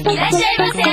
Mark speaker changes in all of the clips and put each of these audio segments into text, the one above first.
Speaker 1: いらっしゃいませ。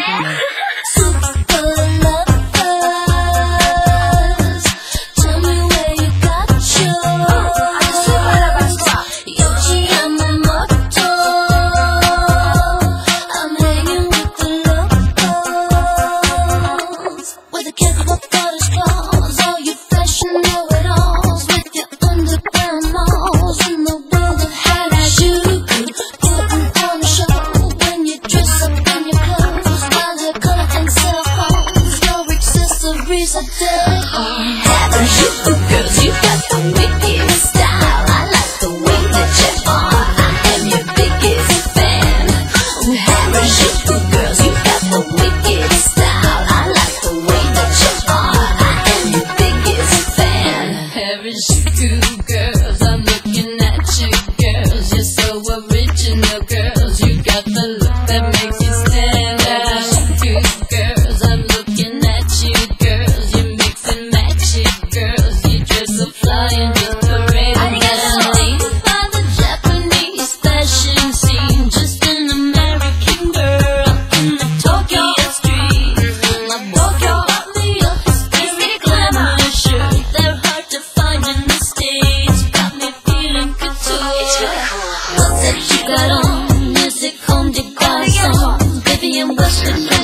Speaker 2: Haven't you girls, you got the wickedest style. I like the way that you are. I am your biggest fan. Haven't you girls, you got the wickedest style. I like the way that you are. I am your biggest fan. Haven't you girls, I'm looking at you girls. You're so original girls. You got the look that makes you stand out. Haven't you girls, I'm looking at you girls. You mix and match it girls. You dress so fly and just parade. I got amazed by the Japanese fashion scene. Just an American girl in the Tokyo street. My Tokyo bought me a history glamour shirt. They're hard to find in the States. Got me feeling good too. What's that you got on? Music home decor song. Vivian Westwood.